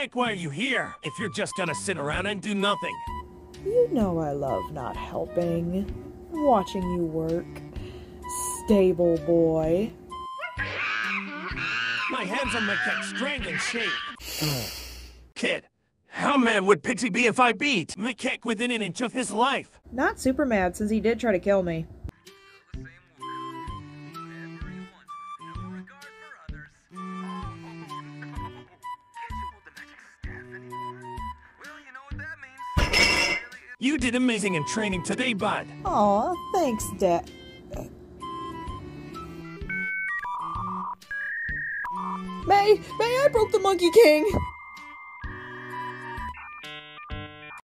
Macaque, why are you here? If you're just gonna sit around and do nothing. You know I love not helping. Watching you work. Stable boy. My hands are Macaque strangling shape. Kid, how mad would Pixie be if I beat Macaque within an inch of his life? Not super mad, since he did try to kill me. You did amazing in training today, bud. Aw, thanks, Dad. May, I broke the Monkey King!